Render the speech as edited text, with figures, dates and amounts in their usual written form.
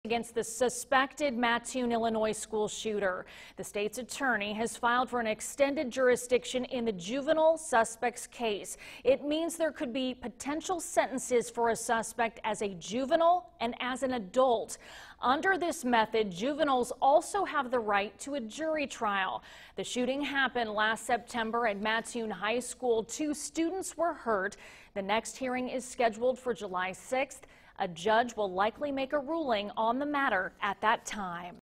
Against the suspected Mattoon, Illinois school shooter. The state's attorney has filed for an extended jurisdiction in the juvenile suspect's case. It means there could be potential sentences for a suspect as a juvenile and as an adult. Under this method, juveniles also have the right to a jury trial. The shooting happened last September at Mattoon High School. 2 students were hurt. The next hearing is scheduled for July 6th. A judge will likely make a ruling on the matter at that time.